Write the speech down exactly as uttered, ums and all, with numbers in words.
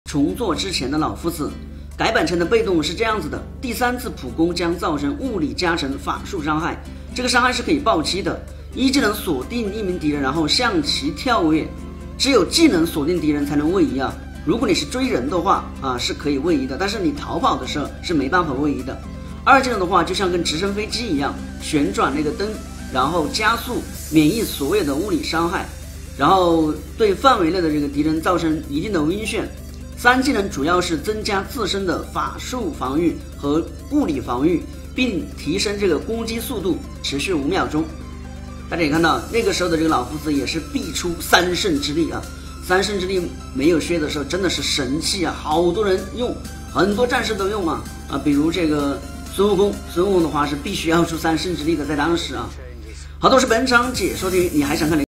重做之前的老夫子。改版成的被动是这样子的：第三次普攻将造成物理加成法术伤害，这个伤害是可以暴击的。一技能锁定一名敌人，然后向其跳跃，只有技能锁定敌人才能位移啊。如果你是追人的话啊，是可以位移的，但是你逃跑的时候是没办法位移的。二技能的话，就像跟直升飞机一样，旋转那个灯，然后加速免疫所有的物理伤害，然后对范围内的这个敌人造成一定的晕眩。三技能主要是增加自身的法术防御和物理防御，并提升这个攻击速度，持续五秒钟。大家也看到，那个时候的这个老夫子也是必出三圣之力啊！三圣之力没有削的时候真的是神器啊，好多人用，很多战士都用啊啊！比如这个孙悟空，孙悟空的话是必须要出三圣之力的，在当时啊。好的，我是本场解说的，你还想看哪？